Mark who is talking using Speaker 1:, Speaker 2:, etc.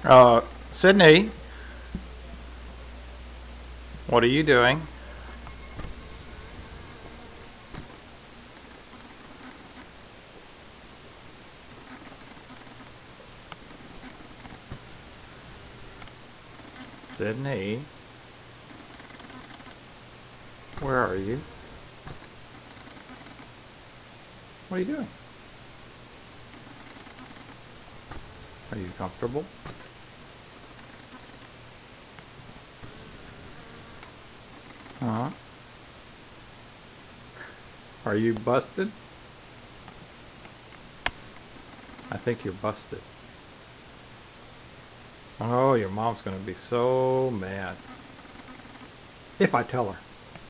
Speaker 1: Sydney, what are you doing? Sydney, where are you? What are you doing? Are you comfortable? Huh? Are you busted? I think you're busted. Oh, your mom's gonna be so mad if I tell her.